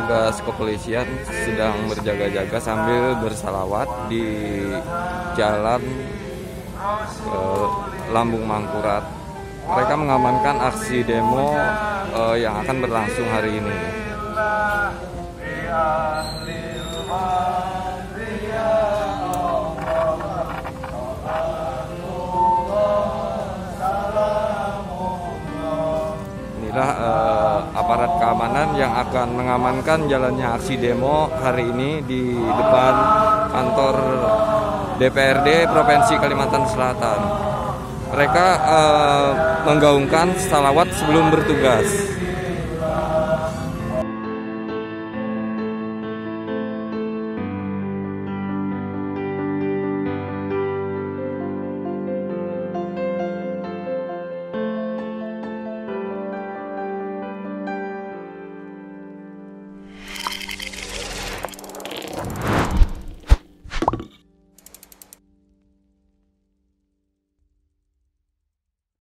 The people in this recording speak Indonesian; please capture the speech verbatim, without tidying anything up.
petugas kepolisian sedang berjaga-jaga sambil bersalawat di jalan eh, Lambung Mangkurat. Mereka mengamankan aksi demo eh, yang akan berlangsung hari ini. Inilah eh, aparat keamanan yang akan mengamankan jalannya aksi demo hari ini di depan kantor D P R D Provinsi Kalimantan Selatan. Mereka eh, menggaungkan salawat sebelum bertugas.